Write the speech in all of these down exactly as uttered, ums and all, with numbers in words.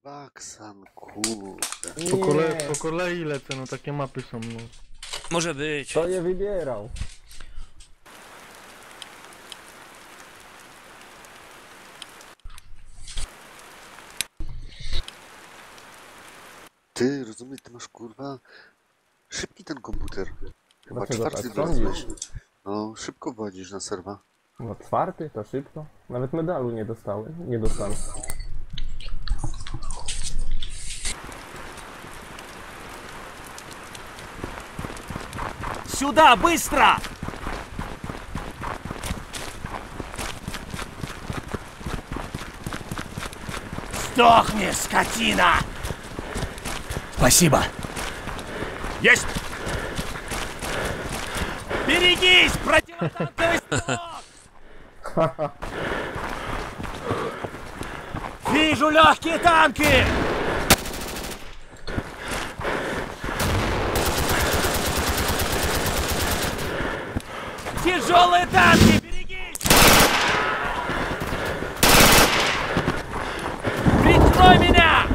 Baksan, kurde. Po kolei, po kolei lecę, no takie mapy są, no. Może być. To je wybierał. Ty, rozumiesz, ty masz kurwa szybki ten komputer. Chyba Dlaczego czwarty tak wlazłeś. sądzisz? No, szybko wchodzisz na serwa. No czwarty, to szybko. Nawet medalu nie dostałem. Nie dostanę. Сюда, быстро! Сдохни, скотина! Спасибо. Есть! Берегись, противотанковый стрелок! Вижу легкие танки! Тяжелые танки! Берегись! Прикрой меня!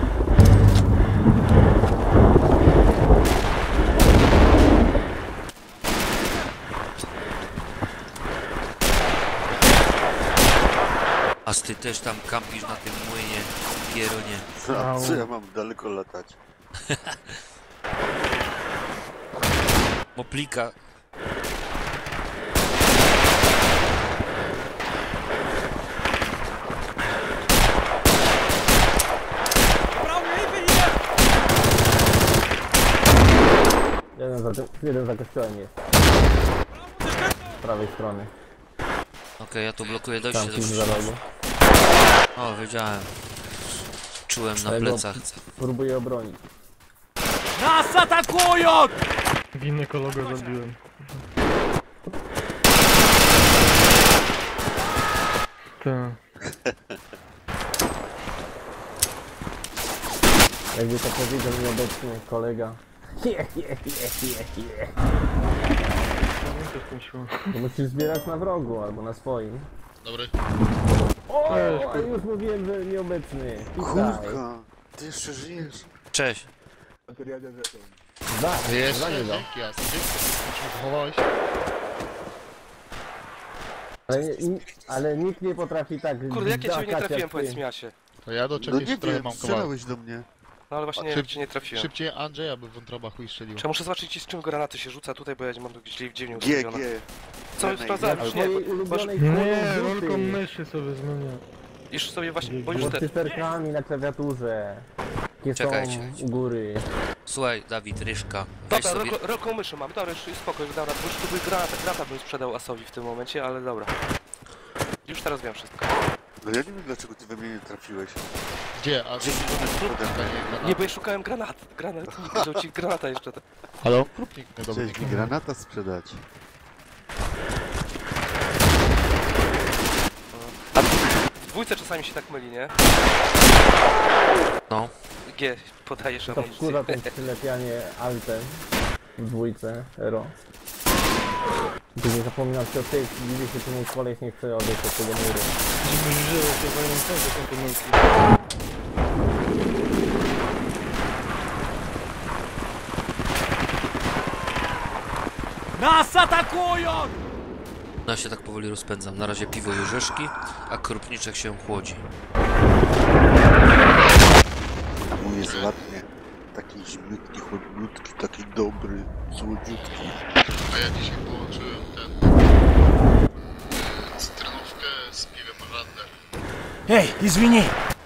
A ty też tam kampisz na tym młynie, Pieronie. A co ja mam daleko latać? Moplika. Jeden za, tym, jeden za kościołem jest. Z prawej strony. Okej, okay, ja tu blokuję dojście Tam do kim za krzyża. rogu. O, wiedziałem. Czułem na Tego plecach. próbuję obronić. Нас атакуют! Ginekologa zabiłem. Tak. Jakby to powiedział nieobecny kolega. Je, je, je, je, je. Pamiętasz ten szło. To musisz zbierać na wrogu albo na swoim. Dobry. O, Cześć, a już mówiłem, że nieobecny. Tutaj. Kurka, ty jeszcze żyjesz? Cześć. Za, Wiesz, za niego. dzięki, jasne. Dzięki, że się zachowałeś. Ale, ni- ale nikt nie potrafi tak. Kurde, jak ja ciebie nie zakać, trafiłem, jak powiedz ty. mi, Asie. To ja do No czegoś nie trochę wiem, mam kawałek. strzelałeś do mnie. No ale właśnie nie A wiem, szyb- czy nie trafiłem. Szybciej Andrzeja by wątroba chuj strzelił. Czy ja muszę zobaczyć, z czym granaty się rzuca tutaj, bo ja nie mam gdzieś dziwnie G, ustawione. G. Co Grenade. sprawdzałem, Na już nie, twojej bo, bo już, ulubionej Nie, koloryzy. rolką myszy sobie zmienię. już sobie właśnie, bo już Pod te... cyferkami na klawiaturze. Jakie Czekajcie. są u góry. Słuchaj, Dawid, Ryszka. Weź Dobra, sobie... roko, roką myszę mam, dobra, już spokój, dobra, bo już tu był granat, granata bym sprzedał Asowi w tym momencie, ale dobra. Już teraz wiem wszystko. No ja nie wiem, dlaczego ty we mnie nie trafiłeś. Gdzie? A Gdzie nie, Nie, bo ja szukałem granat, granat, dał ci granata jeszcze. To. Halo? Krupnik mnie dobry. Chciałeś mi granata sprzedać. W dwójce czasami się tak myli, nie? No. G, podajesz To amunicję. wkurza to przylepianie altem w dwójce, ero. Gdy nie zapominam się o tej, widzę się czemu koleś nie chce odejść od tego muru. Żebyś żył, się zajmę są te pomyłki. Нас атакуют! Ja się tak powoli rozpędzam. Na razie piwo i orzeszki, a krupniczek się chłodzi. A mój jest ładnie. Taki zimniutki, chłodniutki, taki dobry, słodziutki. A ja dzisiaj połączyłem ten... cytrynówkę z piwem Radler. Эй, извини!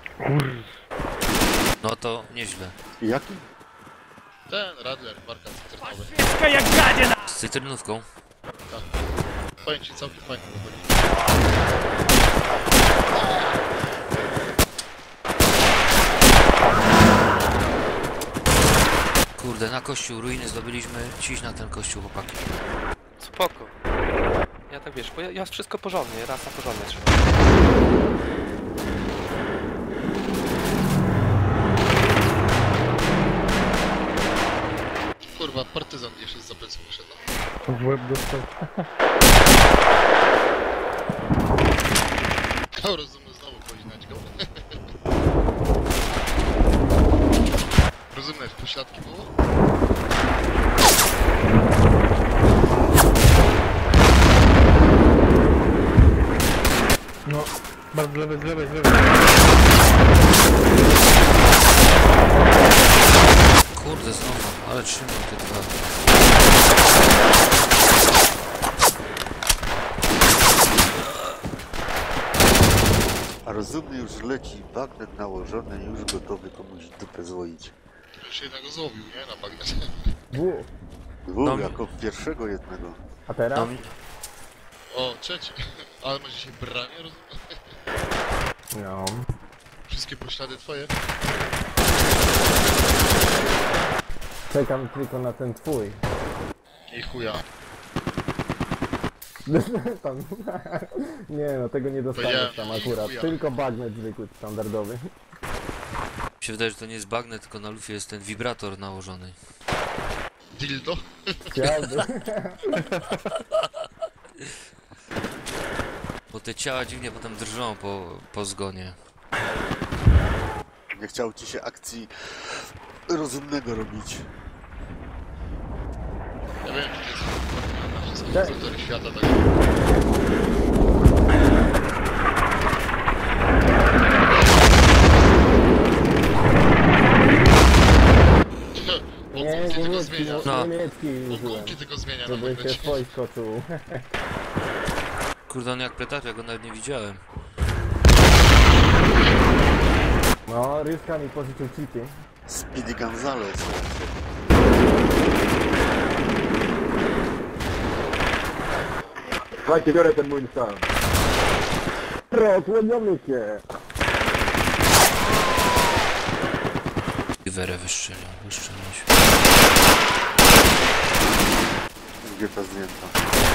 No to nieźle. Jaki? Ten Radler, marka cytrynowy. Фашистская гадина! Z cytrynówką. Powiem ci, całkiem fajnie wychodzi. Kurde, na kościół ruiny zdobyliśmy. Ciś na ten kościół, chłopaki. Spoko. Ja tak wiesz, bo ja, ja wszystko porządnie, raz na porządnie trzeba. Kurwa, partyzant jeszcze z zapleców wyszedł. W łeb dostał. O, rozumiem, znowu chodzi na go. pośladki było? No, bardzo z lewej, z lewej, z lewej. Kurde, znowu, ale trzymał te dwa. A rozumny już leci, bagnet nałożony, już gotowy komuś dupę złoić. Już jednego złowił, nie? Na bagnet. W. Dwóch No. jako pierwszego jednego. A teraz? No mi... O, trzeci. Ale masz dzisiaj branie, rozumiem? No. Wszystkie poślady twoje? Czekam tylko na ten twój. I chuja. Tam. Nie no, tego nie dostaniesz Powiedziałem, tam i akurat. chuja. Tylko bagnet zwykły, standardowy. Mi się wydaje, że to nie jest bagnet, tylko na lufie jest ten wibrator nałożony. Dildo? Chciałby. Bo te ciała dziwnie potem drżą po, po zgonie. Nie chciał ci się akcji rozumnego robić. Ja wiem, że jest na wszystkie Cześć. sektory świata, tak. Nie, Funkcje tylko niemiecki, zmienia. No. niemiecki użyłem. Punkty tylko zmienia na Żeby się magnecie. wojsko czuł. Kurde, on jak pletarz, ja go nawet nie widziałem. No, Ryska mi pożyczył cheaty. Speedy Gonzales. Słuchajcie, biorę ten mój stan. Rozłoniony się. I werę wystrzelił, wystrzeliłeś. Gdzie ta zdjęta?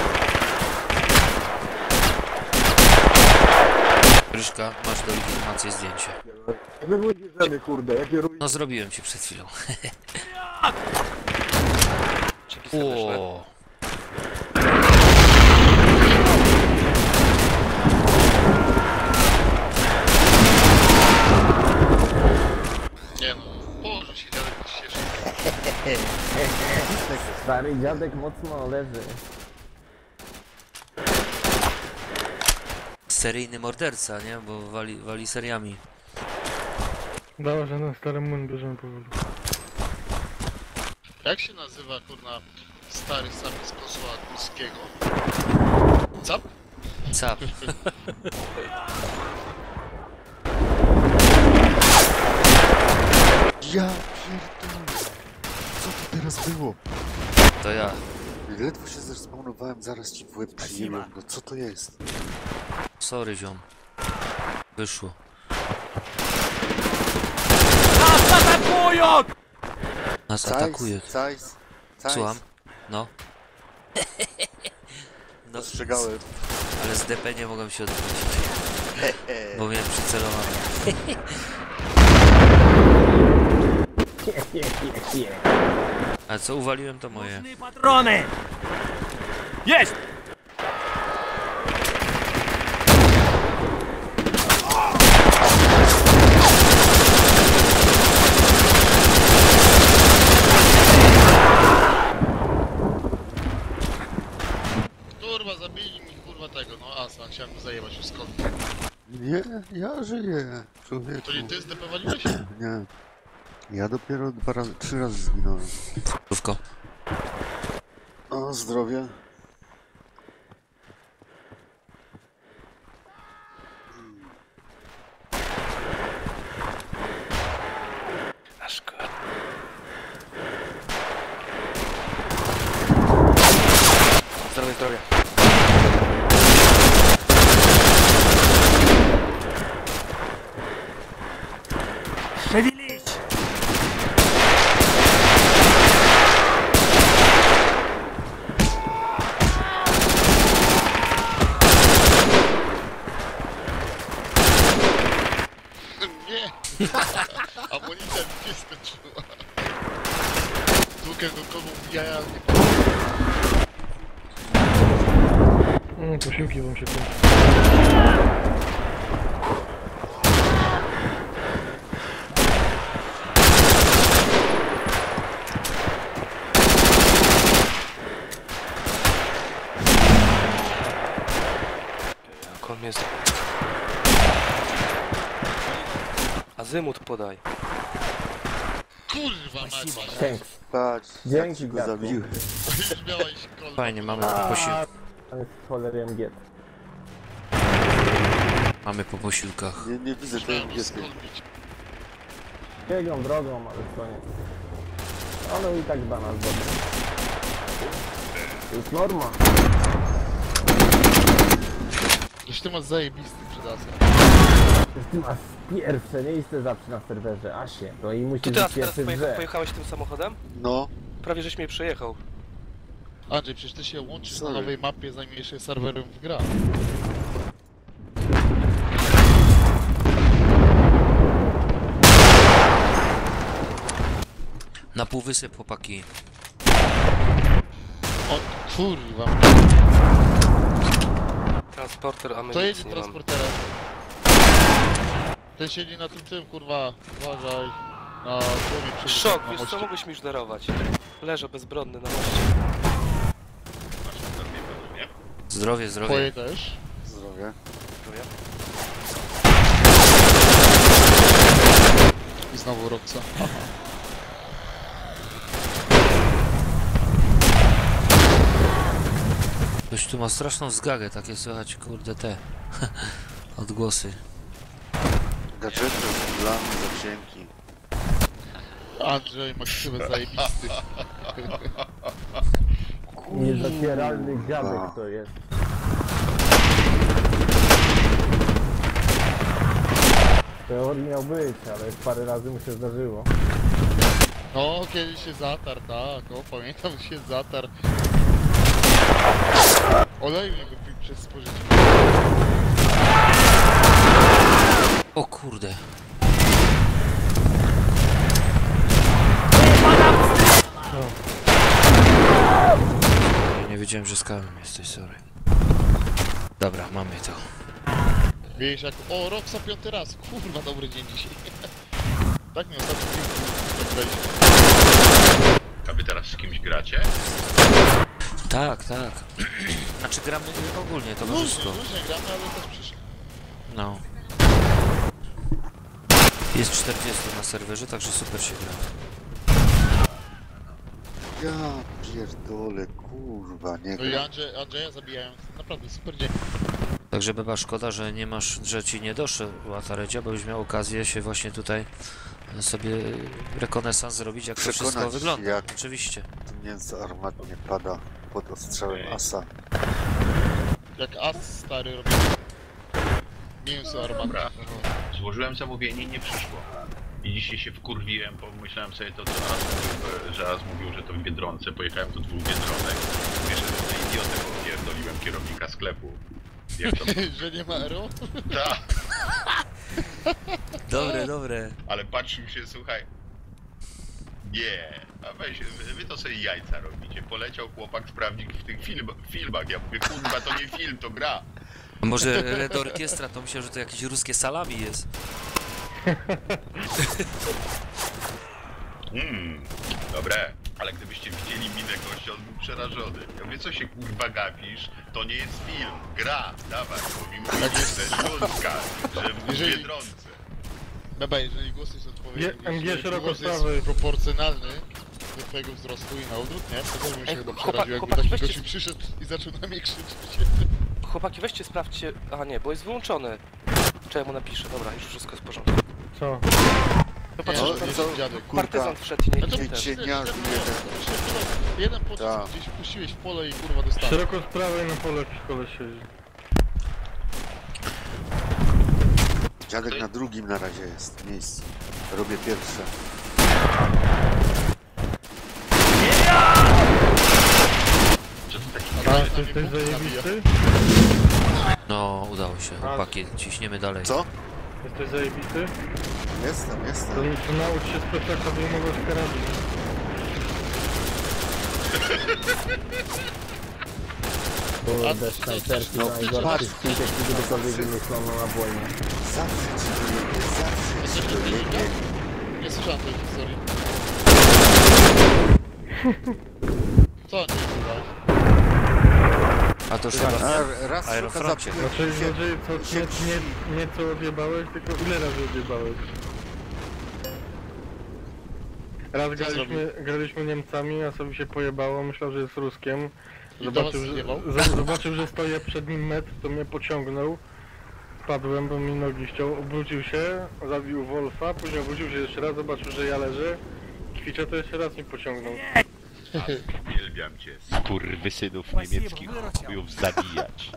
Ryszka, masz do informacji zdjęcie. My wyjeżdżamy, kurde, jakie ruiny. No zrobiłem ci przed chwilą. Dzięki serdeczne. O, Nie no, Boże się dziadek cieszy. Stary dziadek mocno leży. seryjny morderca, nie? Bo wali, wali seriami. Dało, że na stary młyn bierzemy powoli. Jak się nazywa, kurna, stary samiec z posła Górskiego? Cap? Cap. Ja pierdolę. Co to teraz było? To ja. Ledwo się zrespawnowałem, zaraz ci w łeb przyjęłem. No co to jest? Sorry, ziom. Wyszło. Nas atakują! Nas atakuje. Cajs, cajs. Słucham? No. No, Ostrzegałem. ale z D P nie mogłem się odwrócić. Bo miałem przycelowane. A co uwaliłem, to moje. Patrony! Jest! Kurwa, zabili mi kurwa tego, no asa, chciałem go zajebać już skąd. Nie, ja żyję, człowieku. To nie ty zdepewaliłeś? Nie. Ja dopiero dwa razy, trzy razy zginąłem. Zdrówko. O, zdrowie. Aż kur... Zdrowie, zdrowie. Szewilić! Nie! Amunicja mi się skończyła. Dłukę do komu jaja nie Mm, posiłki wam się kończą. Azymut podaj. Kurwa mać. Thanks. Patrz, Dzięki, jak ci go dziadku. zabiłem. Już miałeś kolbę. Fajnie, mamy po posiłkach. To jest cholery M G. Mamy po posiłkach. Nie, nie widzę tej Miałem angielskiej. skolbić. Biegną drogą, ale to nie. Ale i tak da nas dobrze. To jest norma. Już ty masz zajebisty przydasem. Ty masz pierwsze miejsce zawsze na serwerze, Asie. To i musisz Ty być teraz, teraz pierwszy w pojecha grze. pojechałeś tym samochodem? No, Prawie żeś mnie przejechał. Andrzej, przecież ty się łączysz Sorry. na nowej mapie, zajmujesz się serwerem w gra. Na półwysyp, chłopaki. O kurwa. Transporter To amunicji jedzie nie mam. transporterem. Ten siedzi na tym tym, kurwa. Uważaj. Na głowie przy Szok, na wiesz co, moście. mógłbyś mi już darować. Leżę bezbronny na moście. Zdrowie, zdrowie. Twoje też. zdrowie. I znowu Roxa. Ktoś tu ma straszną zgagę, takie słychać, kurde, te odgłosy. Gadżety, plany, zasięgi. Andrzej, maksymę zajebisty. Niezacieralny dziadek to jest. Teorii miał być, ale parę razy mu się zdarzyło. No, kiedyś się zatarł, tak. O, pamiętam, że się zatarł. Oleju nie wypił przez spożycie. O kurde. Nie wiedziałem, że skałem jesteś, sorry. Dobra, mamy to. Wiesz jak... O, Roxa piąty raz. Kurwa, dobry dzień dzisiaj. Tak mi ostatnio wejść. A wy teraz z kimś gracie? Tak, tak. Znaczy gramy ogólnie, to Różnie, wszystko. różnie gramy, ale też przyszli. No. Jest czterdzieści na serwerze, także super się gra. Ja pierdolę, kurwa, nie No i gra. Andrzej, Andrzeja zabijają. Naprawdę super dzień. Także Beba, szkoda, że nie masz, że ci nie doszła ta redzia, bo byś miał okazję się właśnie tutaj sobie rekonesans zrobić, jak to wszystko Przekonać, wygląda. jak- Oczywiście. Mięso armatnie pada pod ostrzałem asa. Jak as stary robi. Mięso armatne. Dobra. Złożyłem zamówienie i nie przyszło. I dzisiaj się wkurwiłem, pomyślałem sobie to, co As mówił, że As mówił, że to w Biedronce. Pojechałem do dwóch Biedronek. Wiesz, że na idiotę popierdoliłem kierownika sklepu. Jak to? Że nie ma ero? Tak, Dobre, dobre. ale patrzył się, słuchaj. Nie, a weź, wy, wy to sobie jajca robicie. Poleciał chłopak sprawdzić w tych film, filmach. Ja mówię, kurwa, to nie film, to gra. A może Red Orkiestra, to myślę, że to jakieś ruskie salami jest. Mmm, dobre. Ale gdybyście widzieli minę gościa, on był przerażony. Ja mówię, co się kurwa gapisz? To nie jest film, gra, dawaj, bo mi mówisz, że to jest Śląska, że w Jeżeli- Biedronce. Beba, jeżeli głos jest odpowiedni, Je- M G jeżeli szeroko głos sprawy. jest proporcjonalny do twojego wzrostu i na odwrót, nie? To też bym się Ej, chyba chłopak- przeraził, jakby chłopaki, taki weźcie- gościu przyszedł i zaczął na mnie krzyczeć. Chłopaki, weźcie, sprawdźcie... A nie, bo jest wyłączony. Czy ja mu napiszę? Dobra, już wszystko jest w porządku. Co? No Nie, patrz, no, że nie, co? dziadek. partyzant wszedł i nie No to idzie Ty ten. cieniarzu jeden, jeden. jeden pocisk Tak. gdzieś puściłeś w pole i kurwa dostałeś. Szeroko z prawej na pole w szkole siedzi. Dziadek na drugim na razie jest miejscu. Robię pierwsze. Co to taki A, na ty mnie jesteś punkt zajebisty? No, udało się. Chłopaki, ciśniemy dalej. Co? Jesteś zajebisty? Jestem, To, jestem. to naucz się z plecaka wyjmować karabin. Kurde, snajperki No, najgorszy patrz. skrót, jaki kiedykolwiek wymyślono na wojnie. Zawsze ci dojebie, zawsze ci dojebie. Nie słyszałem tej historii. Co nie słuchałeś? A to już chyba... A raz szuka Aerofroncie. zapytać Znaczy, się, znaczy co, nie, nie, nie co odjebałeś, tylko ile razy odjebałeś? Raz graliśmy, graliśmy Niemcami, a sobie się pojebało, myślał, że jest Ruskiem. I do Zobaczył, was że, zjebał? z- zobaczył, że stoję przed nim metr, to mnie pociągnął. Padłem, bo mi nogi ściął, obrócił się, zabił Wolfa, później obrócił się jeszcze raz, zobaczył, że ja leżę. Kwiczę, to jeszcze raz mi pociągnął. Uwielbiam cię, skurwysynów niemieckich chujów zabijać.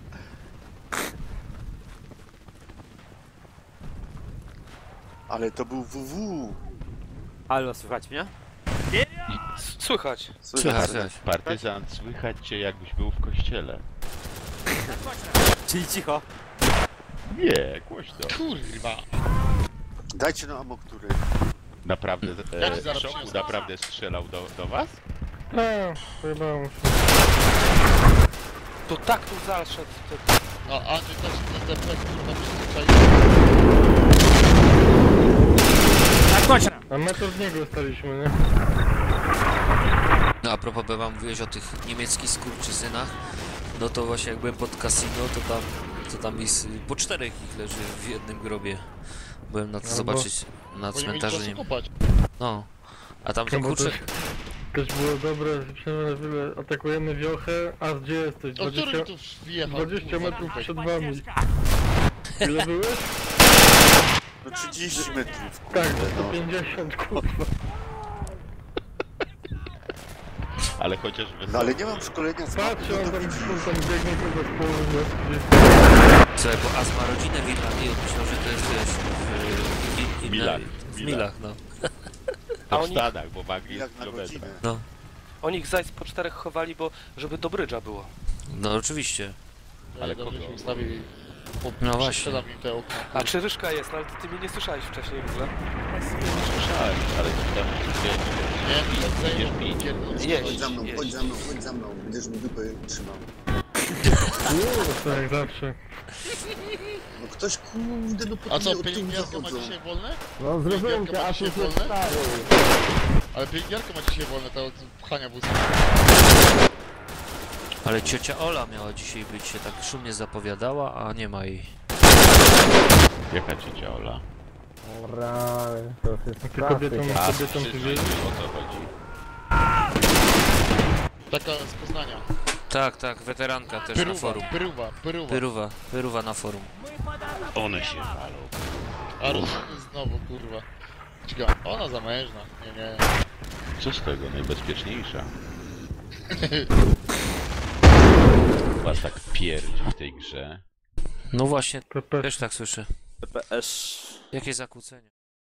Ale to był W W. Halo, słychać mnie? S- Słychać. Słychać, słychać. Partyzant, słychać cię jakbyś był w kościele. Czyli cicho. Nie, głośno. Kurwa. Dajcie no ammo, który. Naprawdę, Ja ci e, zaraz Szoku przyniosę. naprawdę strzelał do, do was? Eee, pojebało mu się. To tak tu zaszedł. To... A Andrzej też z D P, kurwa, przyzwyczaił. Tak точно! A metr od niego staliśmy, nie? No a propos, by wam mówiłeś o tych niemieckich skurczysynach, no to właśnie jak byłem pod casino, to tam, to tam jest, po czterech ich leży w jednym grobie. Byłem na to Albo- zobaczyć na Bo nie mieli cmentarzu. czasu Nie... kopać. No. A tam No to bo kurczę... też, też było dobre, że chwilę atakujemy wiochę, a gdzie jesteś? O który dwadzieścia, tu wjechał? dwadzieścia kurwa, metrów tutaj? przed wami. Ile byłeś? No trzydzieści metrów, Tak, kurde, sto no. pięćdziesiąt, kurwa. Ale chociaż wesoło. No ale nie mam szkolenia z mapy, Patrzę, no on to tam, widzisz. on tam biegnie chyba z połowy wioski. Słuchaj, bo Az ma rodzinę w Irlandii, on myślał, że to jest wiesz, w, w, w, Milach, w Milach. Milach, no. To A w oni- Stanach, bo w Anglii Jak jest na kilometra. godzinę. No, Oni ich zajc po czterech chowali, bo żeby do brydża było. no oczywiście. Ale dobrze kogo? się ustawili. Po, No właśnie. przestrzelam im te okna. A czy Ryszka jest? No ale ty, ty mnie nie słyszałeś wcześniej w ogóle. Słyszałem, ale tam Nie, nie, Idziesz zajmą pić. pierdolę. Jeść. Chodź za mną, jeść. chodź za mną, chodź za mną. Będziesz mi dupę trzymał. Tak, jak zawsze. No ktoś kurde, no po A co, od tyłu pielęgniarka ma zachodzą. dzisiaj wolne? No zrobiłem Pielęgniarka cię, ma a dzisiaj tu jest wolne? stary. Ale pielęgniarka ma dzisiaj wolne, to od pchania wózka. Ale ciocia Ola miała dzisiaj być, się tak szumnie zapowiadała, a nie ma jej. Jaka ciocia Ola? O rany, to już jest Ty strasznie. kobietom, A, kobietom ty przyznaj wiesz? mi, o co chodzi. Taka z Poznania. Tak, tak, weteranka też na Pyruwa, forum. pyruwa, pyruwa. Pyruwa, pyruwa na forum. One się walą. A rozumiem znowu, kurwa. Czekaj, ona zamężna. Nie, nie. Co z tego? Najbezpieczniejsza. Was tak pierdzi w tej grze. No właśnie, P P. też tak słyszę. P P S. Jakie zakłócenie?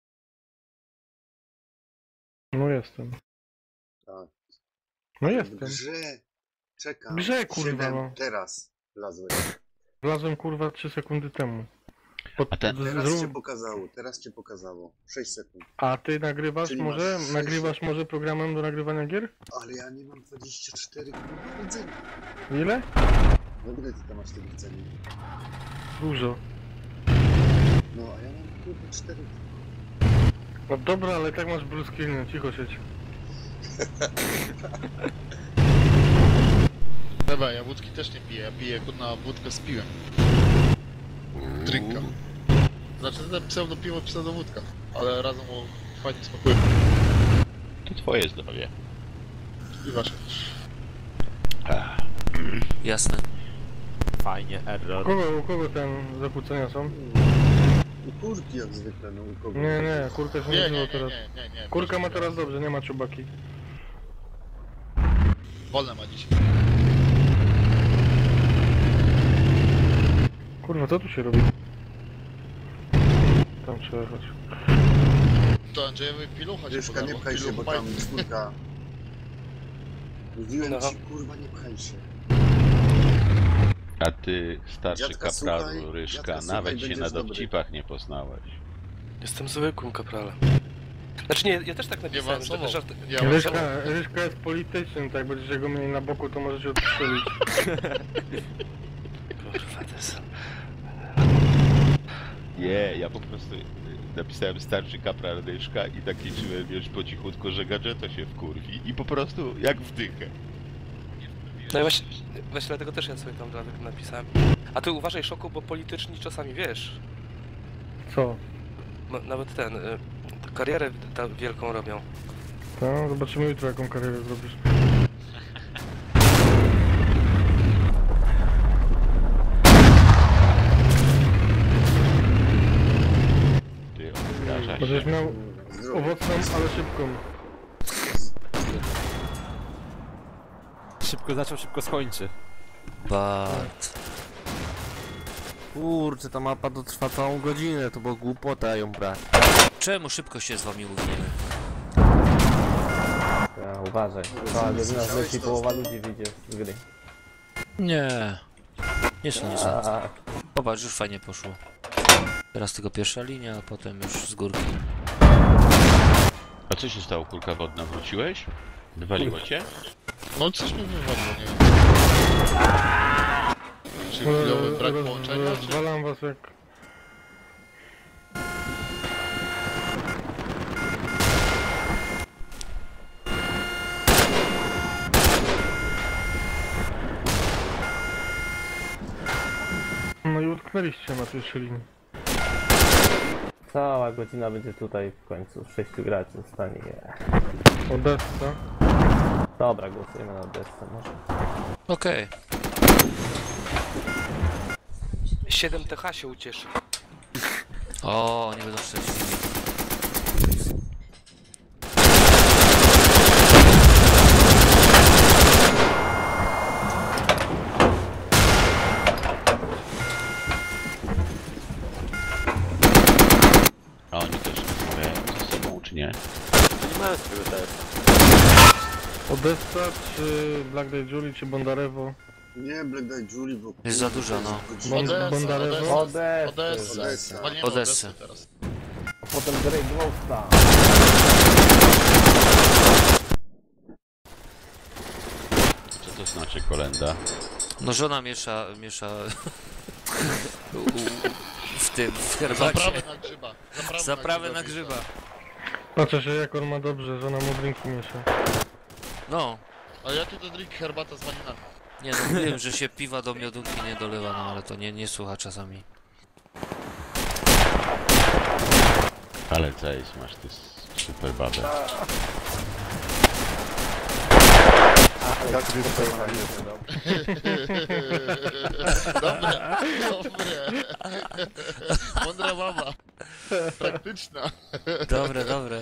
No jestem. Tak. No W jestem. grze. Czekam. Grze, kurwa, Siedem, no. Teraz wlazłeś. Wlazłem kurwa trzy sekundy temu. Pod, A ten- z- Teraz zrób- cię pokazało, teraz cię pokazało. sześć sekund. A ty nagrywasz Czyli może? masz sześć- Nagrywasz może programem do nagrywania gier? Ale ja nie mam dwadzieścia cztery kurwa rdzeni. Ile? No ile ty tam masz tych rdzeni? Dużo. No a ja mam kurwa cztery. No dobra, ale tak masz blue screen, cicho siedź. Dobra, ja wódki też nie piję, ja piję na wódkę z piwem. Drinka. Znaczy to pseudo piwo, pseudo wódka. Ale razem o fajnie smakuje. To twoje zdrowie. I wasze. Ach, Jasne. Fajnie, U error. kogo, u kogo ten zakłócenia są? U kurki jak zwykle, no u kogo? Nie, nie, kurka się Nie, nie nie, wzięła nie, teraz. nie, nie, nie. Kurka ma proszę. teraz dobrze, nie ma czubaki. Wolne ma dzisiaj. Kurwa, co tu się robi? Tam trzeba jechać. To Andrzejowi pilucha się Ryszka, podało. nie pchaj się, bo Piluch tam czwórka. Mówiłem No. ci, kurwa, nie pchaj się. a ty, starszy Dziadka, kapralu słuchaj, Ryszka, dziadka, słuchaj, nawet się będziesz na dobry. dowcipach nie poznałeś. Jestem zwykłym kapralem. Znaczy nie, ja też tak Nie napisałem, że awansował. żart... Nie awansował. Ryszka, Ryszka jest politycznym, tak będziecie go mieli na boku, to możecie odstrzelić. Kurwa, to jest... Nie, ja po prostu y, napisałem starszy kapral Ryszka i tak liczyłem, wiesz, po cichutku, że gadżeto się wkurwi i po prostu jak wdychę. No i właśnie, właśnie dlatego też ja sobie tam dlatego napisałem. A ty uważaj, Szoku, bo polityczni czasami, wiesz, Co? no, nawet ten, y, tę karierę ta wielką robią. No, zobaczymy jutro jaką karierę zrobisz. Ty obraża się. Będziesz miał owocną, ale szybką. Szybko zaczął, szybko skończy. Bad. Kurczę, ta mapa dotrwa całą godzinę, to było głupota ją brać. Czemu szybko się z wami uwiniemy? Ja, uważaj. Cała godzina zleci, połowa ludzi wyjdzie z gry. Nie. Nie są, nie są. A, Popatrz, już fajnie poszło. Teraz tylko pierwsza linia, a potem już z górki. A co się stało, kulka wodna? Wróciłeś? Wywaliło cię? No coś mi wywaliło, nie wiem. Czy chwilowy brak Roz- połączenia? Czy... Rozwalam was jak... No i utknęliście na pierwszej linii. cała godzina będzie tutaj w końcu. Sześciu graczy zostanie. Odessa. Dobra, głosujemy na desce może. Okej. siedem T H się ucieszy. O, oni będą szczęśliwi. A oni też rozmawiają ze sobą, czy nie? Nie mają swojego też. Odessa, czy Black Day Julie, czy Bondarewo? Nie, Black Day Julie, bo... Jest za dużo, no. Bon- Odessa, Bondarewo? Odessa, Odessa. Odessa. Zwalniemy Odessę. Odessę teraz. A potem Grey Ghosta. Co to znaczy kolenda? No żona miesza, miesza... u, u, w tym, w herbacie. Zaprawę na grzyba. Zaprawę, Zaprawę na na grzyba. Patrzę się jak on ma dobrze, żona mu drinki miesza. No. A jaki to drink herbata z walinami? Nie no, wiem, że się piwa do miodunki nie dolewa, no ale to nie, nie słucha czasami. Ale cześć, masz ty super babę. Dobre, dobre. Mądra mama. Praktyczna. Dobre, dobre.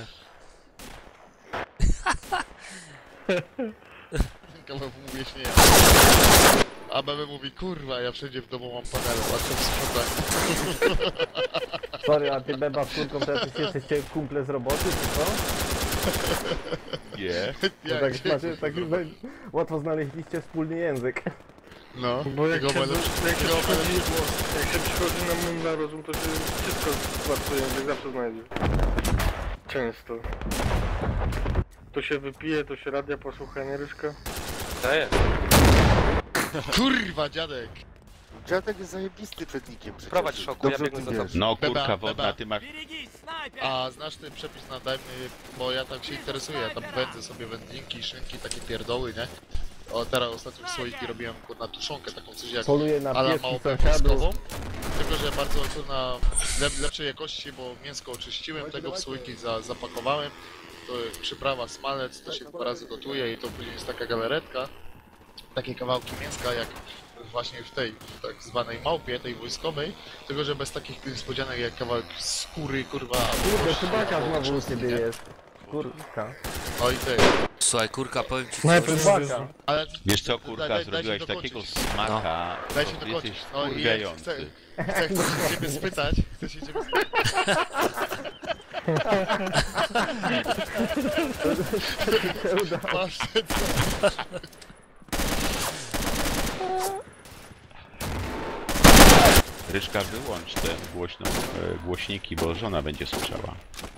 Kawał mówi się nie. A bebe mówi, kurwa, ja wszędzie w domu mam panele, łatwo w sprzątaniu. Sorry, a ty Beba z Kurką teraz jesteście kumple z roboty, czy co? Nie. Bo Jak tak się- macie, tak łatwo znaleźliście wspólny język. No, Bo jak tego się, będę... jak, się tego będę- przychodzi, jak się przychodzi na mundla rozum, to się wszystko łatwo język zawsze znajdzie. Często. To się wypije, to się radia posłucha, nie Ryszka? To jest. Kurwa, dziadek! Dziadek jest zajebisty przed nikiem przecież. Prowadź szoku, ja Dobrze biegnę ty za tobą. wiesz. No Beba, kurka beba. wodna, ty masz... A znasz ten przepis na dajmy, bo ja tak się interesuję, ja tam wędzę sobie wędlinki, szynki, takie pierdoły, nie? O, teraz ostatnio w słoiki robiłem kurna tuszonkę, taką coś jak Poluję na ala pieski małpę sąsiadów. wojskową. Tylko, że bardzo kurna lep, lepszej jakości, bo mięsko oczyściłem, tego w słoiki za, zapakowałem. To jest przyprawa smalec, to się dwa razy gotuje i to później jest taka galaretka. Takie kawałki mięska jak właśnie w tej tak zwanej małpie, tej wojskowej, tylko że bez takich niespodzianek jak kawałek skóry, kurwa, albo Kurde, kości, chybaka albo znowu u trzustki, ciebie nie? jest. Kurka. O i tej. Słuchaj, kurka, powiem ci coś. Najpierw Chybaka. Ale Wiesz co, daj- kurka, daj- zrobiłeś dajcie takiego dokończyć. smaka, Dajcie to dokończyć. jesteś No i ja wkurwiający. chcę, chcę, chcę się ciebie spytać, chcę się ciebie spytać. Masz te co? Ryszka, wyłącz te głośno, e, głośniki, bo żona będzie słyszała.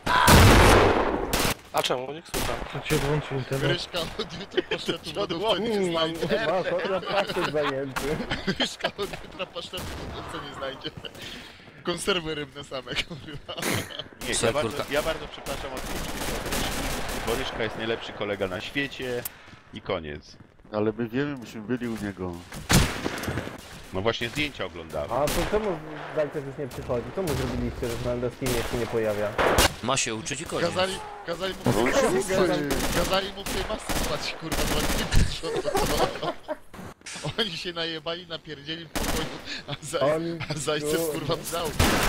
A czemu? Niech słucha. To ci odłączy internet. Ryszka od jutra pasztetu w lodówce nie Mm, mam, znajdzie. ma akurat praktyk zajęty. Ryszka od jutra pasztetu w lodówce nie znajdzie. Konserwy rybne same, kurwa. Nie, Słuchaj, ja, bardzo, kurka. ja bardzo przepraszam od Ryszki, bo Ryszka jest najlepszy kolega na świecie i koniec. Ale my wiemy, myśmy byli u niego. No właśnie zdjęcia oglądałem. A to czemu Zajcew już nie przychodzi? Co mu zrobiliście, że na Endeskinie się nie pojawia? Ma się uczyć i koniec. Kazali, kazali mu w tej masce spać. Kazali mu w tej masce spać, kurwa, dwa dni. Oni się najebali, napierdzieli w pokoju, a, zaj, Oni- a Zajcew kurwa wzał.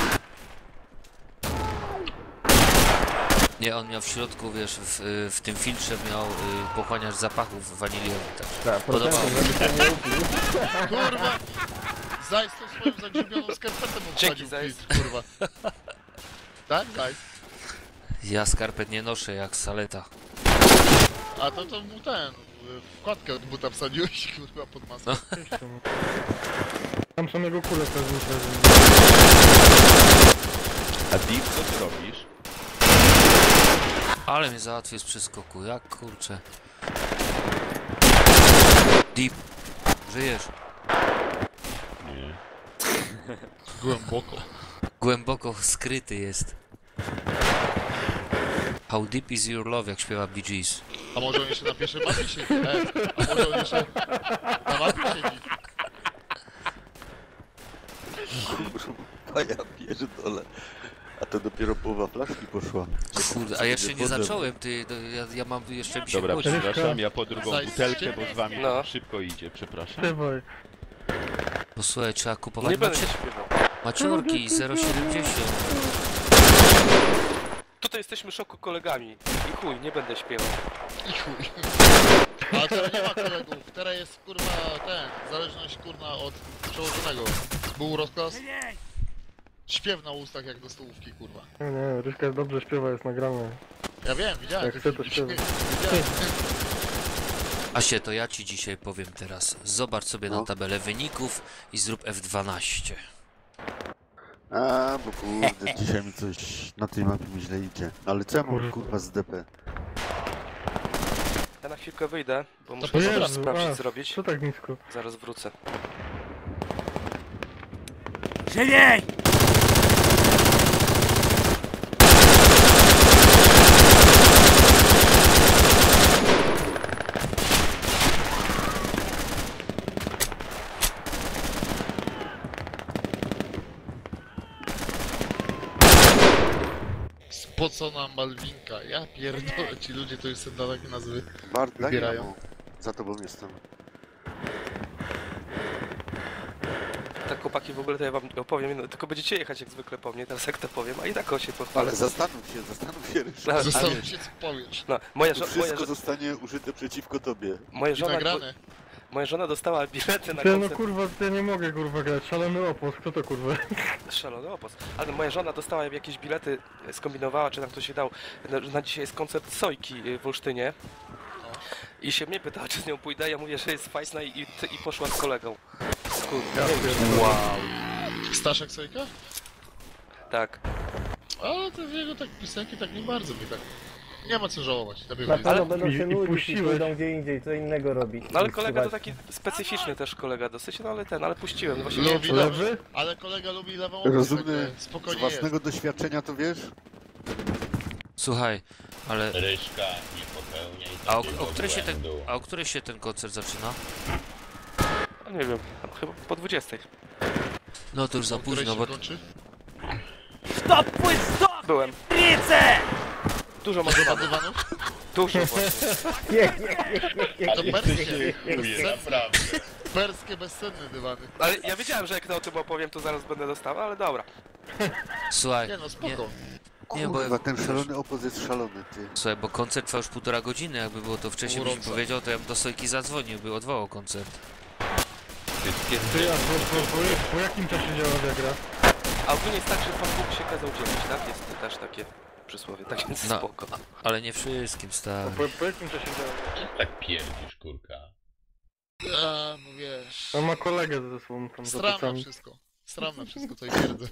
Nie, on miał w środku, wiesz, w, w tym filtrze miał y, pochłaniacz zapachów waniliowych. Tak. Tak, Podobało procentu, mi się. żeby to nie upił. Kurwa! Zajc tą swoją zagrzybioną skarpetą obsadził Zajc. filtr, kurwa. Tak, Zajc? Ja skarpet nie noszę jak saleta. A to to mu ten, wkładkę od buta wsadziłeś, kurwa, pod maskę. Tam są jego kule w każdym razie. A Deep, co ty robisz? Ale mnie załatwił z przeskoku, jak kurczę. Deep, żyjesz? Nie. Głęboko. Głęboko skryty jest. How deep is your love, jak śpiewa Bee Gees. A może on jeszcze na pierwszej mapie siedzi? E, a może on jeszcze na mapie siedzi? A ja pierdolę. A to dopiero połowa flaszki poszła. Kurde, a jeszcze nie zacząłem, ty, to ja, ja mam jeszcze mi się Dobra, chłodzi. przepraszam, ja po drugą Zajc. butelkę, bo z wami No. to szybko idzie, przepraszam. Dawaj. Posłuchaj, trzeba kupować Nie będę macie, się śpiewał. maciorki zero siedemdziesiąt. Tutaj jesteśmy szoku kolegami. I chuj, nie będę śpiewał. I chuj. A teraz nie ma kolegów, teraz jest kurwa ten, zależność kurwa od przełożonego. Był rozkaz. Śpiew na ustach jak do stołówki, kurwa. Nie, nie, Ryśka dobrze śpiewa, jest nagrane. Ja wiem, widziałem. Jak chce, to śpiewa. Widziałem. Asie, to ja ci dzisiaj powiem teraz. Zobacz sobie na No. tabelę wyników i zrób F dwanaście. A, bo kurde, dzisiaj mi coś na tej mapie mi źle idzie. Ale co ja mam Kurwa. kurwa z D P? Ja na chwilkę wyjdę, bo muszę to sobie Jezu, sprawdzić a, zrobić. Co tak nisko? Zaraz wrócę. Żywiej! Spocona Malwinka. Ja pierdolę, ci ludzie to już sobie na takie nazwy. Bart, daj Wybierają. mu. Za tobą jestem. Tak chłopaki, w ogóle to ja wam opowiem, no, tylko będziecie jechać jak zwykle po mnie, teraz jak to powiem, a i tak o się pochwalę. Ale zastanów się, zastanów się, Ryszard. No, Zastanów się, co powiesz. no, moja, To żo moja, wszystko żo zostanie użyte przeciwko tobie. moja, I żona, nagrane. moja żona dostała bilety na Ty, no koncert. kurwa, ja nie mogę kurwa grać, szalony opos, kto to kurwa? Szalony opos. Ale moja żona dostała jakieś bilety, skombinowała, czy tam ktoś się dał, na, na dzisiaj jest koncert Sojki y, w Olsztynie. I się mnie pytała, czy z nią pójdę, ja mówię, że jest fajna i, i, i poszła z kolegą. Kurde, nie wiem, Wow. Staszek Sojka? tak. Ale to jego tak piosenki tak nie bardzo mi tak. Nie ma co żałować. Na Na pewno będą I- się i nudzić i puściłeś. pójdą gdzie indziej, co innego robić. No ale niż kolega to śpiewać. taki specyficzny też kolega dosyć, no ale ten, ale puściłem, no właśnie Lubi nie wiem, lewy? Lewy? Ale kolega lubi lewą Rozumny, piosenkę. z Spokojnie własnego doświadczenia to wiesz? Słuchaj, ale... Ryszka, nie popełniaj A o, o, której się ten, a o której się ten koncert zaczyna? no, nie wiem, tam chyba po dwudziestej. No to już za jest. Której późno, się bo... kończy? Stop, płyt, stop! Byłem. Rice! Dużo ma Do dywanów. dywanów? Dużo właśnie. Nie, nie, nie, nie, To nie. perskie. Dziękuję, naprawdę. Perskie, bezcenne dywany. Ale ja wiedziałem, że jak to o tym opowiem, to zaraz będę dostawał, ale dobra. Słuchaj, Nie no, spoko. nie, bo... Kurwa, ten szalony opos jest szalony, ty. Słuchaj, bo koncert trwa już półtora godziny, jakby było to wcześniej, byś mi Urąca. powiedział, to ja bym do Sojki zadzwonił, by odwołał koncert. Ty, a po, po, po, po jakim czasie działa Viagra? A ogólnie jest tak, że Pan Bóg się kazał dzielić, tak? Jest też takie przysłowie, tak więc No. spoko. Ale nie wszystkim, stary. Po, po jakim czasie działa? Tak pierdzisz, kurka. A, no wiesz. On ma kolegę ze sobą tam za Stram na plecami. wszystko. Stram na wszystko, to i pierdzę.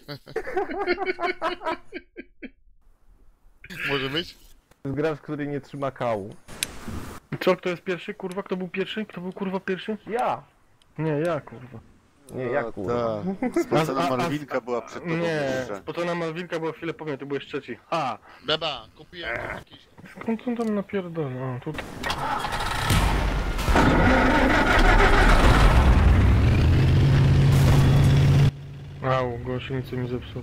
Może być? To jest gracz, który nie trzyma kału. Co, kto jest pierwszy? Kurwa, kto był pierwszy? Kto był kurwa pierwszy? Ja! Nie, ja kurwa. Nie, jak kurwa. Tak. Spocona A- a- a- Malwinka była przed tobą. Nie, Ryszard. spocona Malwinka była chwilę po mnie, ty byłeś trzeci. Ha! Beba, kupiłem tu jakiś. Skąd on tam napierdolę? O, tutaj. Au, gąsienicę mi zepsuł.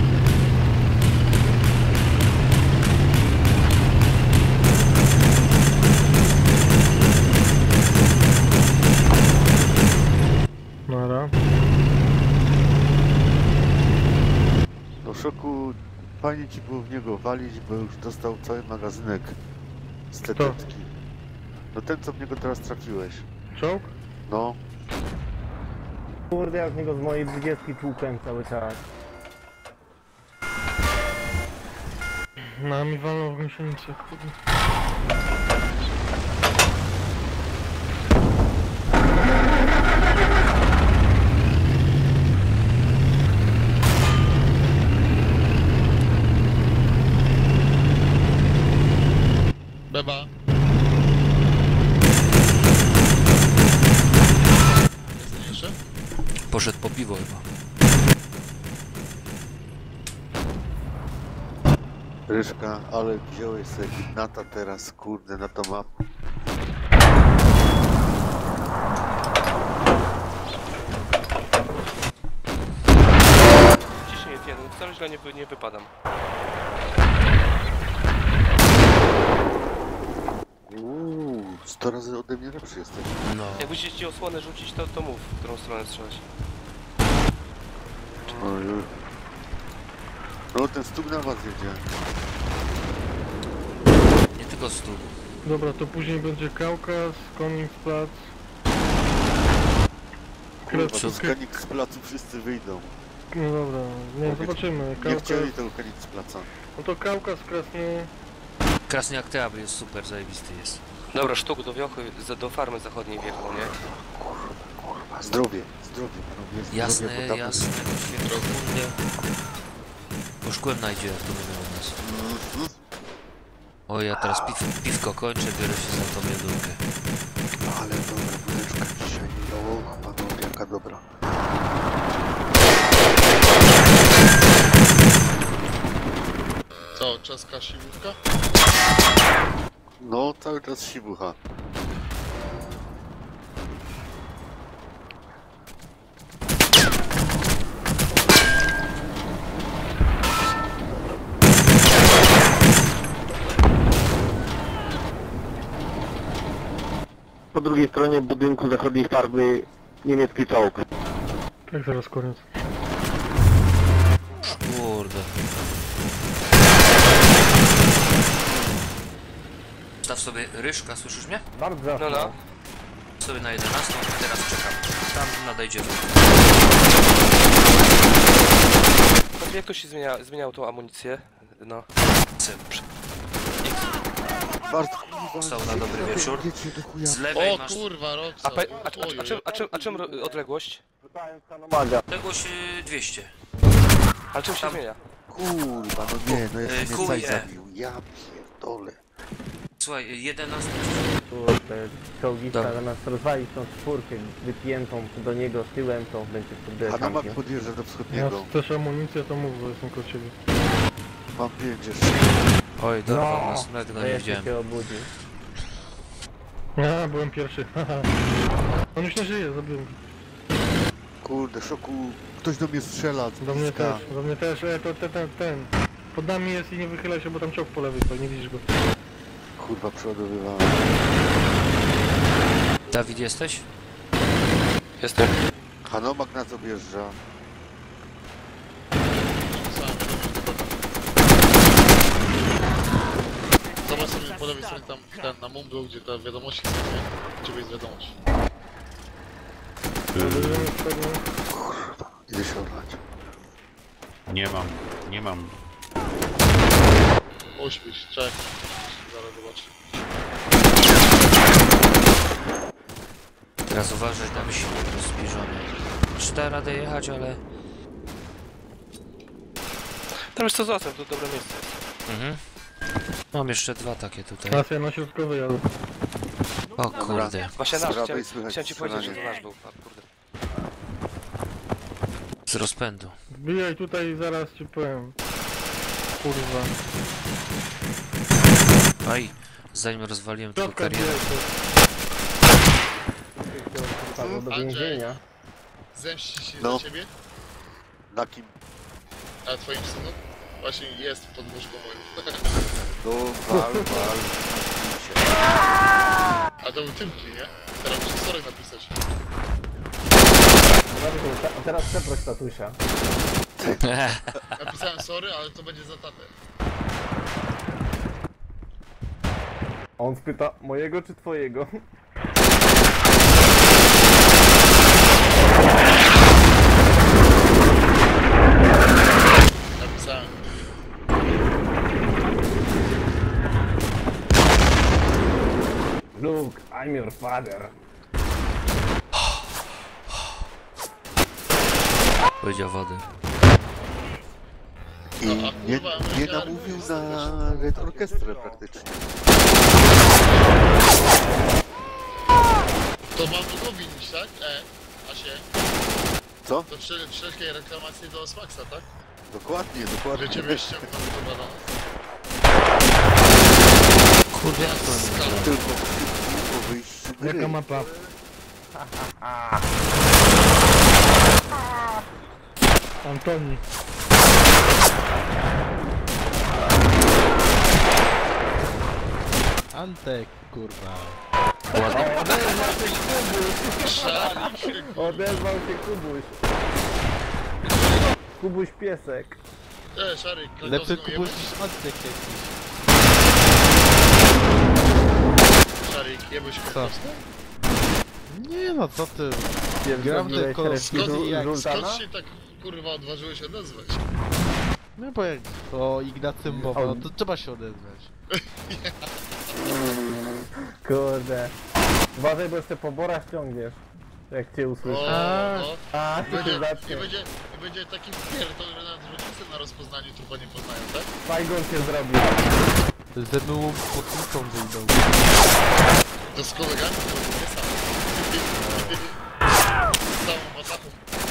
Nara. Do szoku fajnie ci było w niego walić, bo już dostał cały magazynek z Kto? teteczki. No ten, co w niego teraz trafiłeś. Czołg? No. Kurde, jak z niego z mojej dwudziestki tłukłem cały czas. No mi walną w gąsienicę, kurde. Beba. Jest jeszcze? Poszedł po piwo chyba. Ryszka, ale wziąłeś sobie Ignata teraz, kurde, na to mapę. Ciśnienie jeden, wcale źle nie, wy- nie wypadam. Uuu, sto razy ode mnie lepszy jesteś. No. Jak musisz ci osłonę rzucić, to, to mów, w którą stronę strzelać. Oj, oj. No ten stuk na was jedzie. Nie tylko stół. Dobra, to później będzie Kaukaz, Koningsplatz. Kurwa, to Kres- z Kanik z placu wszyscy wyjdą. No dobra, nie, zobaczymy. Nie Kaukaz, chcieli tego Kanik z placa. no to Kaukaz, Krasny. Krasniak Teabry jest super, zajebisty jest. Dobra, sztuk do wiochy, za- do farmy zachodniej wjechał, nie? Kurwa, zdrowie, zdrowie, panowie, zdrowie, Jasne, bo tam- jasne, świetnie, kurde. Bo szkłem najdzie, jak to będzie u nas. O, ja teraz piw, piwko kończę, biorę się za tą jadulkę. Ale dobra wódeczka dzisiaj. O, panowie, jaka dobra. Co, czeska siłówka? No, cały czas siwucha. Po drugiej stronie budynku zachodniej farby niemiecki czołg. Tak, zaraz koniec. Kurde. Staw sobie Ryszka, słyszysz mnie? Bardzo. No, no. Sobie na jedenastą, teraz czekam. Tam nadejdzie. Patrz, jak to się zmienia, zmieniało tą amunicję? No. Bardzo kurwa. Stał na dobry wieczór. Wiecie, do chuja. Z lewej O masz kurwa, A, Roxa. pe, a, a, a, czym, a, czym, a czym ro- odległość? Maga. tegoś y, dwieście. Ale czym się Tam- zmienia? Kurwa, no nie, no Yy, jeszcze mnie chuj, coś e. zabił. Ja pierdolę. Słuchaj, jedenasty. Kurde, czołgista Dobra. zamiast rozwalić tą czwórkę wypiętą do niego tyłem, to będzie sobie Hanamak tankiem. podjeżdża do Jak wschodniego. chcesz amunicję, to mów, bo jestem koło ciebie. Mam pięć jeszcze. Oj, dorwał No, nas, nawet go to nie jeszcze widziałem. się obudził. Ja byłem pierwszy, haha. On już nie żyje, zabiłem go. Kurde, szoku. Ktoś do mnie strzela. z Do mnie bliska. też, do mnie też, e, to ten, ten, ten. Pod nami jest i nie wychylaj się, bo tam czołg po lewej stoi, nie widzisz go. Kurwa, przeładowywałem. Dawid, jesteś? Jestem. Hanomak nas objeżdża. Zobacz sobie po lewej stronie tam ten na Mumble, gdzie te wiadomości są, nie? Gdzie jest wiadomość. Zabiłem wtedy. Kurwa, idę się odlać. Nie mam, nie mam. Ośmiś, czekaj. Zaraz zobaczę. Teraz uważaj, tam silnik rozbliżony. Czy da radę jechać, ale... Tam już co został, to dobre miejsce jest. Mhm. Mam jeszcze dwa takie tutaj. Teraz ja na środkowy jadę. O kurde. Właśnie Z nasz, prawej chciałem, słychać chciałem ci powiedzieć, że to strzelanie. nasz był. A, kurde. Z rozpędu. Wbijaj tutaj, zaraz ci powiem. Kurwa. Aj, zanim rozwaliłem tylko Środka karierę. wbijaj tu. Padło do Andrzej. więzienia. Zemści się No. za ciebie? Na kim? Na twoim synu? Właśnie jest pod łóżką moim. No, wal, wal. A to był Tymki, nie? Teraz muszę sorry napisać. A teraz przeproś tatusia. Napisałem sorry, ale to będzie za tatę. On spyta, mojego czy twojego? Napisałem. Luke, I'm your father. Powiedział wody. I No, a nie, kurwa, nie Ameryka- namówił na Red Orchestrę praktycznie. To mam długo winić, tak? E, Asie. Co? To wszel wszelkie reklamacje do Smaxa, tak? Dokładnie, dokładnie. Że ciebie ściągnął do badania. Kurde, jak to nie Skala. Tylko po wyjściu gry. Jaka mapa? Antoni. Antek, kurwa. Odezwał się Kubuś. Kubuś piesek. E, Szaryk, Lepszy krakowską kupuś jebać. niż Antek jakiś. Szaryk, jebać krakowską? Nie no, co ty? Wiem, Gram zrobiłeś tylko resztki skąd Żul- i jak- Żultana? Skąd się tak kurwa odważyłeś odezwać? No bo jak o Ignacym mowa, no to trzeba się odezwać. Kurde. Uważaj, bo jeszcze po borach ciągniesz. Jak cię O, usłyszę. no. A, I ty będzie, się i zacznie. będzie, i będzie taki pierdol, że nawet rodzice na rozpoznaniu trupa nie poznają, tak? Fajgon się zrobił. Ze mną potnicą wyjdą. To z kolegami to nie sam. Z całą WhatsAppą.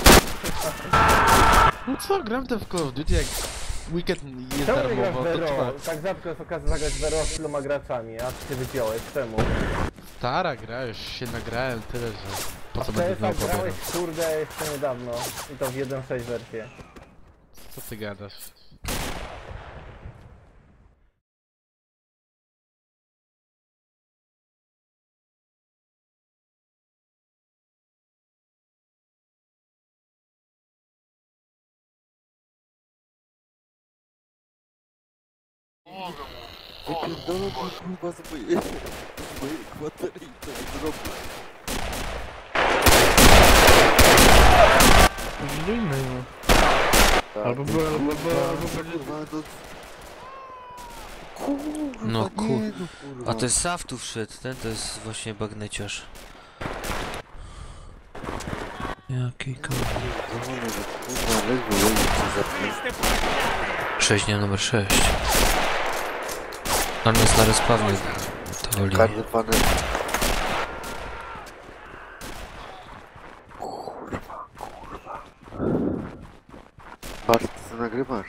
No co, gram te w Call of Duty jak weekend jest Czemu nie grasz darmowo, w to Vero? trzeba. Tak rzadko jest okazja zagrać w Vero z tyloma graczami, a ty się wypiąłeś. Czemu? Stara gra, już się nagrałem tyle, że po co A będę T znowu S A grałeś pobierał? kurde jeszcze niedawno. I to w jeden kropka sześć wersję. Co ty gadasz? Wypierdolą mnie kurwa z mojej, z mojej kwatery i to nie zrobię. Zróbmy, no. Tak, Albo było, albo było, albo kurwa, będzie... kurwa, no... Kurwa, No nie, kur... no kurwa. A to jest Saw tu wszedł, ten to jest właśnie bagneciarz. Jaki kurwa. Zawolę, że kurwa, ledwo ledwo się zapnę. Sześć, nie, numer sześć. Tam jest na respawnie. To woli. Karny panem. Kurwa, kurwa. Patrz, co nagrywasz.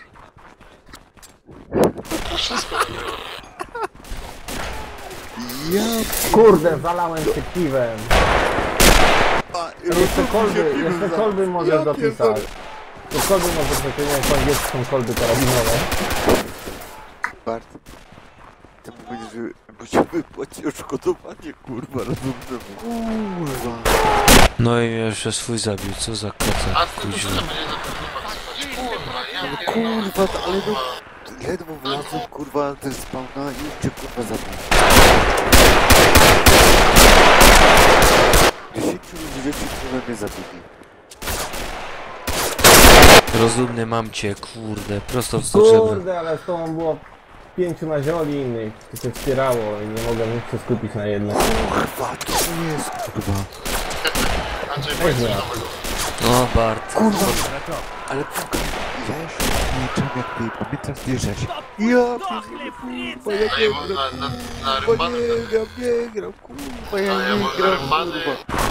Ja... Kurde, zalałem się piwem. A, Jeszcze kolby, piłem jeszcze za- kolby możesz Ja dopisać. pierdolę. To kolby możesz dopisać, po angielsku są kolby karabinowe. Bart, ty mu będziesz musiał wypłacić odszkodowanie, kurwa, rozumiem. Kurwa. No i jeszcze swój zabił, co za A kaca, ty to kuźwa. co będzie za ten chłopak słuchać? Kurwa, ja Kurwa, to, ale no... Ledwo wlazłem, kurwa, ten spawna i już cię, kurwa, zabił. Dziesięciu ludzi, kurwa, mnie zabili. Rozumny mam cię, kurde, prosto w sto żebra. Kurde, ale z tobą było pięciu na zioli innych, to się wspierało i nie mogłem nic się skupić na jednym. Kurwa, to nie jest, kurwa. Andrzej, Weź powiedz mnie. coś nowego. No Bart. Kurwa, ale czekaj, ja jeszcze nie czułem, jak ty pamiętasz wjeżdżać. Ja pierdolę, kurwa, ja A ja nie byłem gram, na, na, na kurwa, rybanem nie wtedy. gram, nie gram, kurwa, ja A ja nie byłem gram, narybany. kurwa.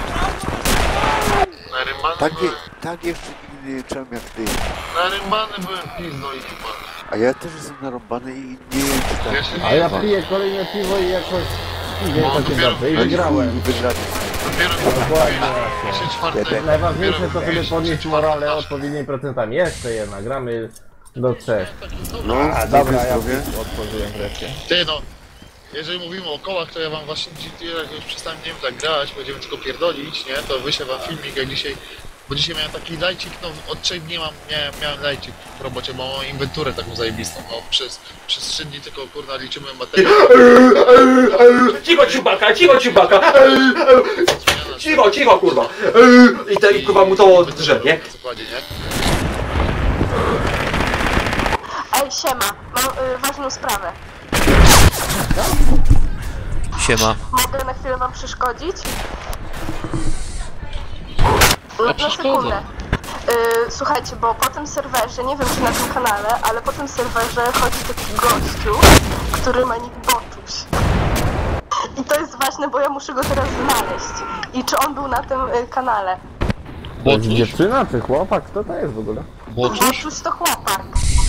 Na rybanem Tak, nie, byłem. tak jeszcze nigdy nie czułem jak ty. Na rybanem byłem pizdą i chyba. A ja też jestem narąbany i nie wiem, czy tak. Ja się A nie ja znam. piję kolejne piwo i jakoś... Nie No, wiem, co dopiero- dobrze i No i wygrałem. chuj, wygraliśmy. Dopiero Dokładnie. trzy czwarte... Najważniejsze to, żeby podnieść morale odpowiednimi procentami. Jeszcze jedna, gramy do trzech. No, A, dobra, ja zdrowie. otworzyłem wreszcie. Ty no, jeżeli mówimy o kołach, to ja wam właśnie G T A, jak już przestałem, nie wiem, tak grać, będziemy tylko pierdolić, nie? To wyślę wam filmik, jak dzisiaj... Bo dzisiaj miałem taki lajcik, no od trzech dni mam, miałem, miałem lajcik w robocie, bo mam inwenturę taką zajebistą, no przez, przez trzy dni tylko kurna liczymy materiał. Cicho, ciubaka, cicho, ciubaka! Cicho, cicho, kurwa! I te, i kurwa mu to drze, nie? Zakładzie, nie? Ej, siema, mam y, ważną sprawę. Siema. Mogę na chwilę wam przeszkodzić? No, Ja na przeszkodzę. sekundę. Y, słuchajcie, bo po tym serwerze, nie wiem czy na tym kanale, ale po tym serwerze chodzi taki gościu, który ma nick Boczuś. I to jest ważne, bo ja muszę go teraz znaleźć. I czy on był na tym y, kanale? To jest dziewczyna czy chłopak? Kto to jest w ogóle? Boczuś? Boczuś to chłopak.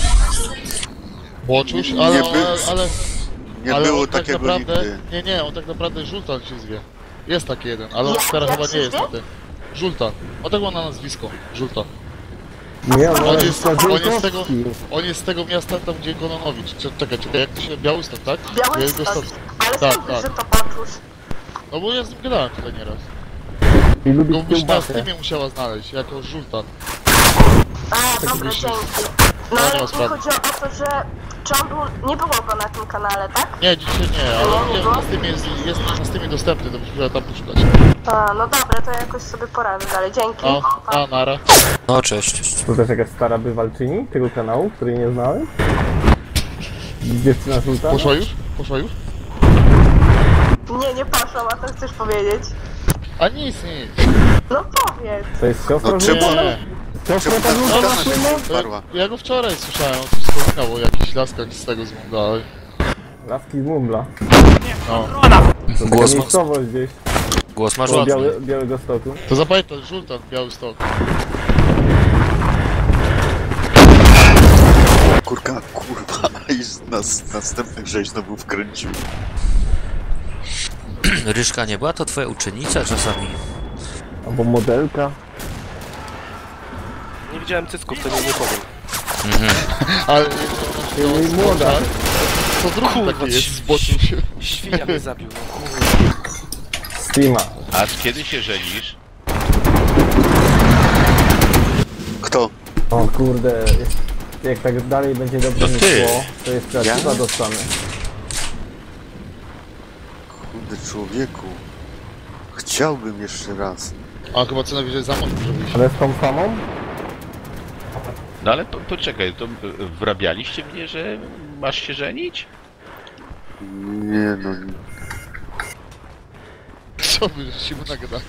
Boczuś, Nie ale, by- ale, ale, Nie ale było on tak takiego naprawdę, nigdy. nie, nie, on tak naprawdę Żultan się zwie. Jest taki jeden, ale on Jak- teraz jak chyba się nie jest zwie? na tym. Żultan. O tak ma na nazwisko. Żultan. Nie, on On jest jest, on jest z tego, Żółkowski. on jest z tego miasta tam gdzie Kononowicz. Cze- Czekaj, czekaj, jak to się... Białystok, tak? Białystok. Białystok. Ale Tak, skąd wiesz, tak. że to Boczuś? No bo ja z nim gadałem tutaj nieraz. I lubi Go byś na kiełbasę. Steamie musiała znaleźć, jako Żultan. A, dobra, myślisz? dzięki. No No, nie ale ma mi sprawy. chodziło o to, że... Czy on był... Nie było go na tym kanale, tak? Nie, dzisiaj nie, ale Nie, nie, nie na Steamie jest, jest na Steamie dostępny, to byś musiała tam poszukać. A, no dobra, to ja jakoś sobie poradzę dalej, dzięki. O, Pa. a, nara. No, cześć. To też jakaś stara bywalczyni tego kanału, której nie znałem? Dziewczyna żółta? Poszła już? Poszła już? Nie, nie poszłam, a co chcesz powiedzieć? A nic, nic. No powiedz. To jest siostra No czemu- żółta? Nie. Siostra Czemu ta ta żółta żółta na na filmie? ciebie sparła? Ja go wczoraj słyszałem, on tu wspominał o jakichś laskach z tego z Munda, ale... Laski z Mumbla. No. To Głos taka ma- miejscowość gdzieś Głos masz koło ładny. Biały, Białego Stoku. To zapamiętaj, Żultan, Białystok. Kurka, kurwa, i nas następny grześ znowu wkręcił. Ryszka nie była to twoja uczennica czasami? Albo modelka. Nie widziałem cycków, to nie, nie powiem. Ale... Czyli młoda. To drugi Kurwa, taki jest ci- z boku się... Świnia mnie zabił, no kurwa. Steama. A kiedy się żenisz? Kto? O kurde, jak tak dalej będzie dobrze To mi ty. szło, to jeszcze Ja? chyba dostanę. Kurde człowieku. Chciałbym jeszcze raz. A chyba co najwyżej za mocno zrobić. Ale z tą samą? No ale po, poczekaj, to y, wrabialiście mnie, że masz się żenić? Nie no, nie. Co wy żeście mu nagadali?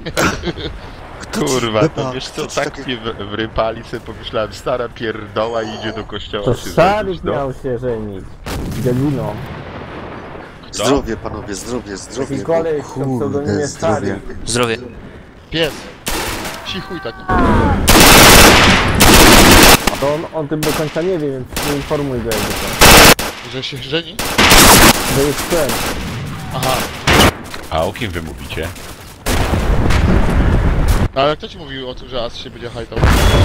Kurwa, Chyba, to wiesz co, to ci tak takie- mnie w- wrypali, sobie pomyślałem, stara pierdoła i idzie do kościoła To się Szarik żenić, no. miał się żenić. Dzieliną. Zdrowie panowie, zdrowie, zdrowie. Taki koleś, bo to pseudonimie kurde, Szarik. zdrowie. Zdrowie. Pies. Psi chuj tak. To on, on tym do końca nie wie, więc nie informuj go jakby to. Że się żeni? To jest ten. Aha. A o kim wy mówicie? No ale kto ci mówił o tym, że As się będzie hajtał?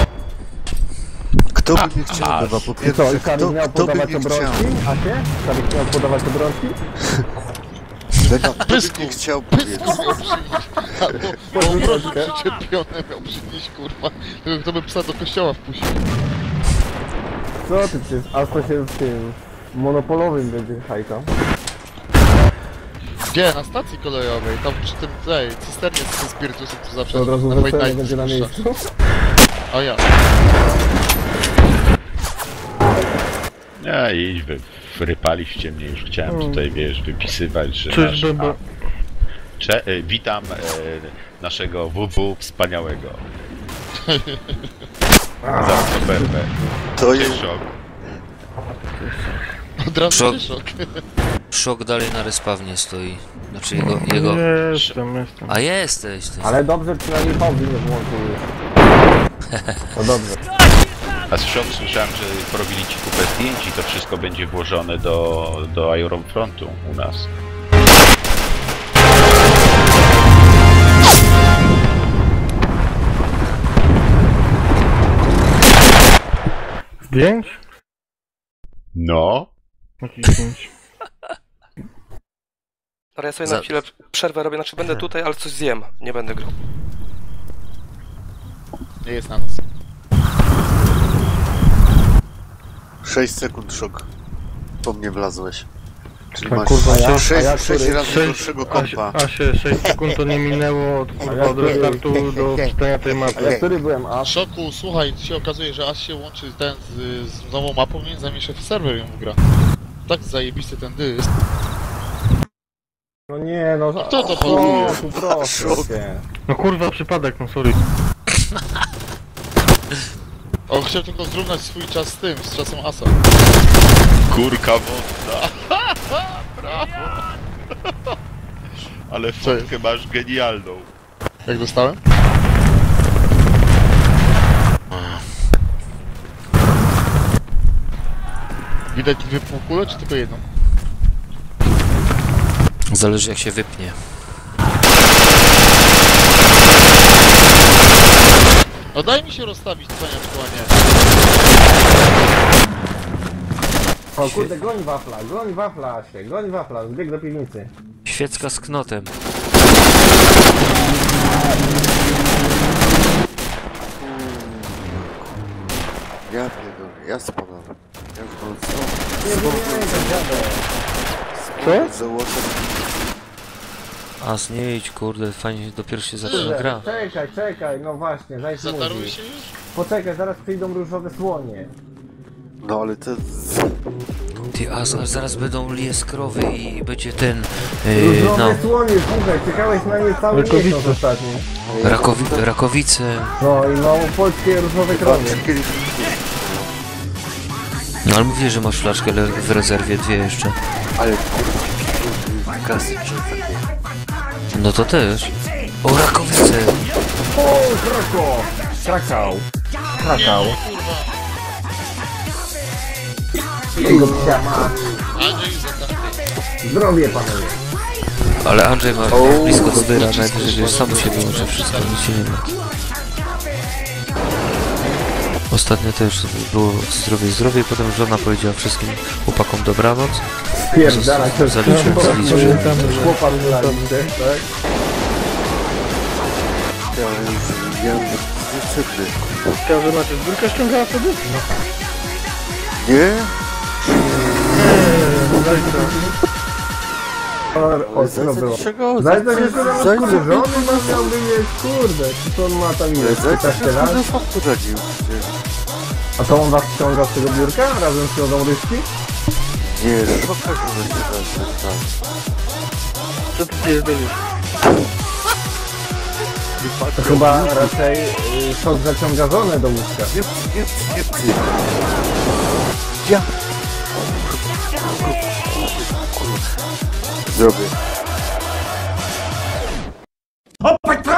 Kto by nie chciał, a, bywa po I co, pierwsze, i Szarik kto, miał kto by podawać nie chciał? obrączki? A się? Szarik miał podawać obrączki? Bywa, kto by Pysku. nie chciał powiedzieć? miał przynieść. Bo bo obrożu przyczepione miał przynieść, kurwa. Tylko kto by psa do kościoła wpuścił. Co ty przecież? A to się w tym monopolowym będzie hajtał. Gdzie? Na stacji kolejowej. Tam przy tym tej cysternie z tym spirytusem, co zawsze To od razu na wesele Fight będzie na Night miejscu. A ja. Ja idź, wy wrypaliście mnie, już chciałem tutaj, wiesz, wypisywać, że Czyż nasz... by było? Cze e, witam e, naszego W W wspaniałego. Za superbę. To jest... Szok. Od razu Szok. szok. Szok dalej na respawnie stoi. Znaczy jego... jego... Jestem, jestem. A jesteś, ty. Ale dobrze przynajmniej hobby nie włączył już. To dobrze. A z Szok słyszałem, że porobili ci kupę zdjęć i to wszystko będzie włożone do, do Iron Frontu u nas. Pięć? No. Jakieś pięć. Ale ja sobie Za- na chwilę przerwę robię, znaczy będę tutaj, ale coś zjem. Nie będę grał. Nie jest na nas. sześć sekund szok. Po mnie wlazłeś. Czyli A masz kurwa, ja- sześć, a ja sześć który- razy Sześć, gorszego a, się- kompa. a się sześć sekund to nie minęło od, kurwa, od restartu do czytania tej A mapy. ja który byłem? A Szoku, słuchaj, się okazuje, że aż się łączy ten z, z nową mapą, więc zanim jeszcze w serwer ją gra. Tak zajebisty ten dysk. no nie, no... Kto to poluje? O, tu proszę cię. No kurwa, przypadek, no sorry. O, chciałem tylko zrównać swój czas z tym, z czasem Asa. Kurka wodna. Brawo. Ale fotkę masz genialną. Jak dostałem? Widać dwie półkule, czy tylko jedną? Zależy jak się wypnie. No daj mi się rozstawić, cwaniaczku, a nie. O kurde, goń wafla, goń wafla się, goń wafla, zbieg do piwnicy. Świecka z knotem. Ja pierdolę, ja spadam. Ja już mam co? Nie wymieniaj tak dziadę. Co? Założę. A nie idź, kurde, fajnie dopiero się zaczyna Kurde, gra. czekaj, czekaj, no właśnie, zaś Zataruj mówi. się już? Poczekaj, zaraz przyjdą różowe słonie. No ale to... Ty, a z- zaraz będą lieskrowy i będzie ten, yy, Różowe no, słonie, słuchaj, czekałeś na nie cały Rakowice. miesiąc ostatni. rakowi rakowice. No i małopolskie różowe krowy. No ale mówię, że masz flaszkę le- w rezerwie, dwie jeszcze. Ale kurwa, klasyczne takie. No to też. O, rakowice! O, Krako! Krakał. Krakał. Jego psia ma. Andrzej zatarty. Zdrowie panowie. Ale Andrzej ma blisko do dyra, najwyżej wiesz, sam się wyłączy wszystko, nic się nie ma. Ostatnio też było zdrowie, zdrowie i potem żona powiedziała wszystkim chłopakom dobranoc. Pierdala się. Zaliczyłem, zaliczyłem. Chłopak z lalicy, tak? Ja już... Ja już... Niecydny. Chciał, że macie zbiórkę ściągała wtedy? No. Nie? O, ostro było. Czego? Zaś to się skoro Zaś kurde, żony ma miał wyjeść, kurde. Czy on ma tam ile? piętnaście lat? poradził. A to on was ściąga z tego biurka razem z siodą ryżki? Nie, no pokaż mi się tak. Co ty pierdolisz? To chyba raczej y, sok zaciąga żonę do łóżka. Nie, nie, nie, ty. Ja. Zrobię.